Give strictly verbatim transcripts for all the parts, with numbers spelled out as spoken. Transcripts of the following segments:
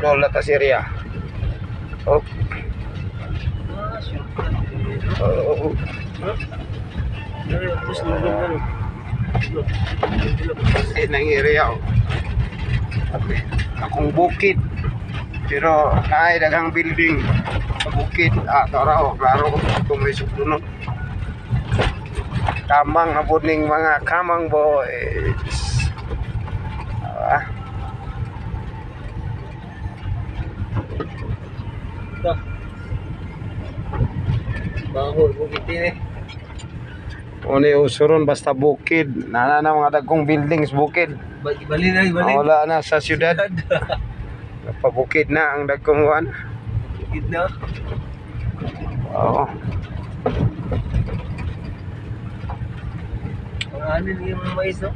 Budol na ta area. Oh. Oh. Eh, nang area oh. Okay. Akong bukid. Pero ay dagang building sa bukid. Ah, tara oh, klaro kung may susunod. Kamang abot ning mga kamang boys. Ah. Ito. Baho, bukid din eh. Uni usuron basta bukid. Nana na mga dagkong buildings bukid. Bali na, bali. Wala na sa syudad. Pabukid na ang dagkong one. Bukid na. Oo. Ang anin yung mais, no?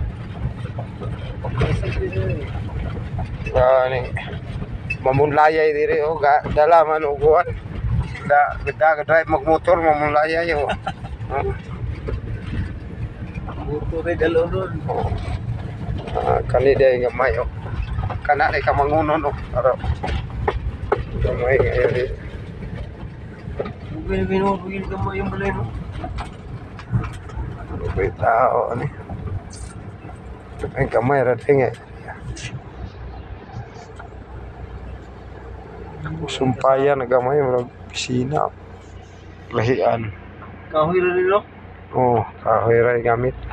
Mais ang pinili. Gani. Mamunlayay diri o ga dala man uguan. Da da drive magmotor mamunlayay o. Buto rin dalo nun. Ah, kani day gamay o. Kana day ka mangunon o. Aro. Gamay ngayon di. Bukid na bukid ka mo yung balay, no? May tao ni. Ay gamay ra tingay. Sumpayan na gamay murag pisina. Lahian. Kahoy rin, no? Oh, kahoy ra gamit.